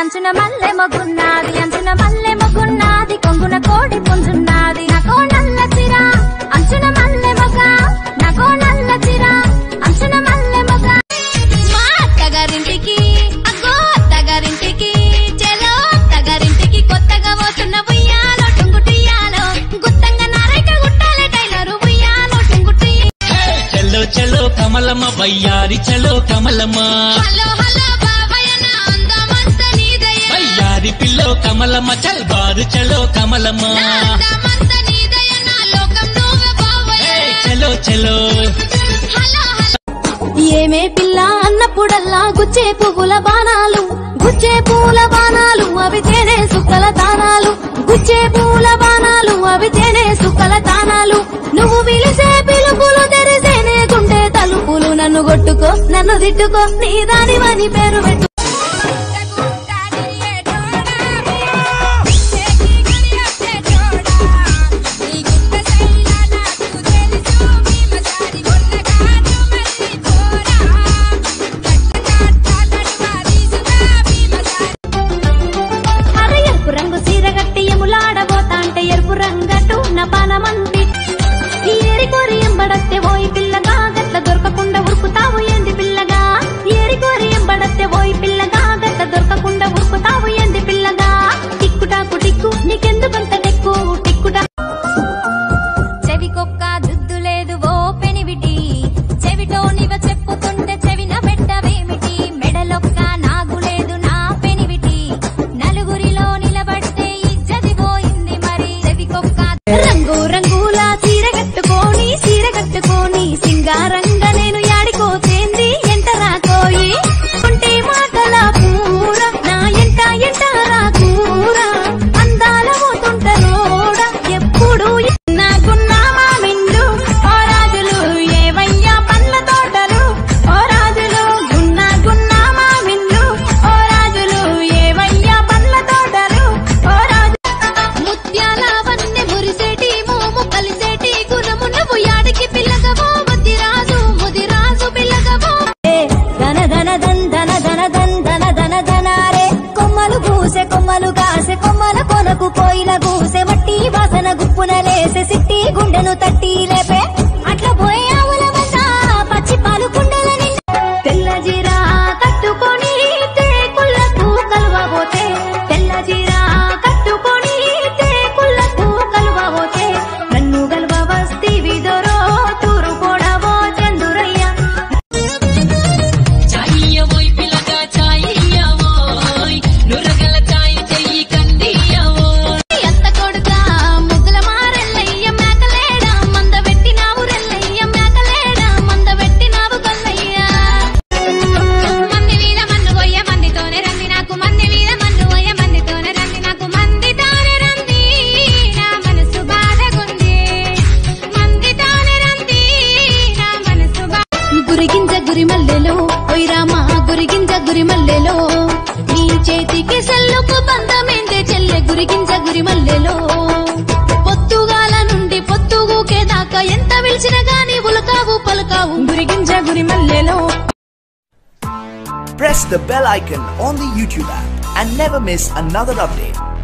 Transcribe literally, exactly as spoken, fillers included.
అంచున మల్లె మొగున్నది అంచున మల్లె మొగున్నది కొంగున కోడి పుంజున్నది నాకో నల్ల చిర అంచున మల్లె మొగ నాకో నల్ల చిర అంచున మల్లె మొగ మా అత్తగారింటికి అగ్గో అత్తగారింటికి చెలో అత్తగారింటికి కొత్తగా పోతున్న ఉయ్యాలో టుంగుటియాలో గుత్తంగా నారైక గుట్టాలే టైలరు ఉయ్యాలో టుంగుటి చలో చలో కమలమ్మ వయ్యారి చలో కమలమ్మ హలో హలో పిల్లో కమలమ్మ చల్ బారు చలో కమలమ్మ చలో చలో ఏమే పిల్ల అన్నప్పుడల్లా గుచ్చే పువ్వుల బాణాలు గుచ్చే పూల బాణాలు అవి తేనే సుక్కల తానాలు గుచ్చే పూల బాణాలు అవి తేనే సుక్కల తానాలు నువ్వు పిలిసే పిలుపులు తెరిసేనే గుండె తలుపులు నన్ను కొట్టుకో నన్ను తిట్టుకో నీ దానివని పేరు పెట్టు రంగు సీర గట్టి ఎములాడబోతా అంటే ఎరుపు రంగటు నా పానమంది ఏరి కోరి ఎంబడత్తే పోయి పిల్లగా గట్ల దొరకకుండా ఉరుకుతావు ఏంది పిల్లగా ఏరి కోరి ఎంబడత్తే పోయి పిల్లగా గట్ల దొరకకుండా ఉరుకుతావు ఏంది పిల్లగా టిక్కుటాకు టిక్కు నీకెందుకంత టెక్కు టిక్కుటా చెవికొక్క దుద్దు లేదు ఓ పెనివిటి చెవిటో నివ చెప్పుతుంటే చెవిన పెట్టవేమిటి మెడలొక్క నాగు లేదు నా పెనివిటి నలుగురిలో నిలబడితే ఇజ్జతి పోయింది మరి చెవికొక్క రంగు రంగుల చీర కట్టుకోని చీర కట్టుకోని సింగారంగా నేను యాడికోతేంది ఎంట రాకోయి ఉంటే మాటల పూర నా ఎంట ఎంట రాకూర అందాల పోతుంటరోడ ఎప్పుడు నాకున్నా మా మిండు ఓ రాజులు ఏవయ్యా పండ్ల తోటలు ఓ రాజులు గున్నా గున్నా మా మిండు ఓ రాజులు ఏవయ్యా పండ్ల తోటలు ఓ రాజు ముత్యాల వన్నె మురిసేటి మోము కలిసేటి గుణము నువ్వు యాడికి పిల్లగవో ముదిరాజు ముదిరాజు పిల్లగవో ధన ధన ధన్ ధన ధన ధన్ ధన ధన ధనారే కొమ్మలు పూసే కొమ్మలు కాసే కొమ్మల కొనకు కోయిల కూసే మట్టి వాసన గుప్పున లేసే సిట్టి గుండెను తట్టి లేపే అట్లా పోయే ఆవుల వద్ద పచ్చి పాలు కుండల నిండా తెల్ల జీరా కట్టుకొని తేకుళ్ళకు కలువబోతే తెల్ల జీరా కట్టుకొని తేకుళ్ళకు కలువబోతే నన్ను గల్వ వస్తి విదరో తూరు పోడవో చందురయ్య చాయ్యవోయ్ పిల్లగా చాయ్యవోయ్ నురగల చాయ్ చెయ్యి కందియవోయ్ అత్త కొడుక ముగ్గుల మారెల్లయ్య మేకలేడ మంద పెట్టినావు రెల్లయ్య మేకలేడ మంద పెట్టినావు గొల్లయ్య మంది మీద మన్ను పోయ్య మందితోనే రంది నాకు మంది మీద మన్ను పోయ్య మందితోనే రంది నాకు మందితోనే రంది నా మనసు బాధగుంది మందితోనే రంది నా మనసు గురిగింజ గురి మల్లెలో ఓయ్ రామా గురిగింజ గురి మల్లెలో నీ చేతికి సల్లుకు బంధమేందే చెల్లె గురిగింజ గురి మల్లెలో పొత్తుగాల నుండి పొత్తుగూకే దాకా ఎంత పిలిచినా గాని ఉలకావు పలకావు గురిగింజ గురి మల్లెలో Press the bell icon on the YouTube app and never miss another update.